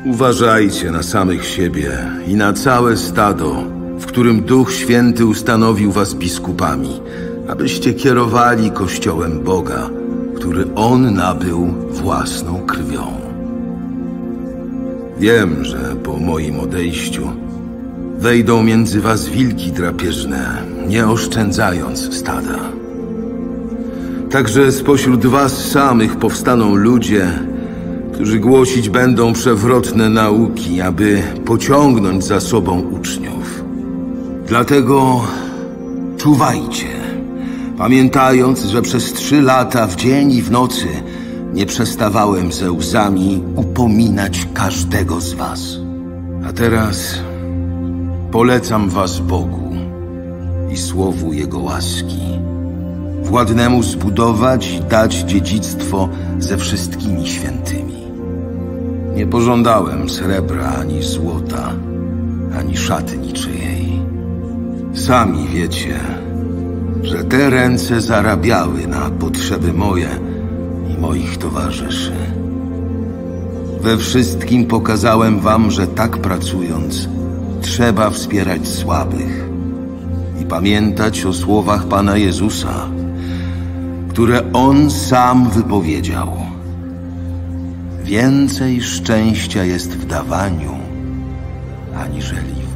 Uważajcie na samych siebie i na całe stado, w którym Duch Święty ustanowił was biskupami, abyście kierowali Kościołem Boga, który On nabył własną krwią. Wiem, że po moim odejściu wejdą między was wilki drapieżne, nie oszczędzając stada. Także spośród was samych powstaną ludzie, którzy głosić będą przewrotne nauki, aby pociągnąć za sobą uczniów. Dlatego czuwajcie, pamiętając, że przez 3 lata w dzień i w nocy nie przestawałem ze łzami upominać każdego z was. A teraz polecam was Bogu i słowu Jego łaski, władnemu zbudować i dać dziedzictwo ze wszystkimi świętymi. Nie pożądałem srebra ani złota, ani szaty niczyjej. Sami wiecie, że te ręce zarabiały na potrzeby moje i moich towarzyszy. We wszystkim pokazałem wam, że tak pracując trzeba wspierać słabych i pamiętać o słowach Pana Jezusa, które On sam wypowiedział. Więcej szczęścia jest w dawaniu, aniżeli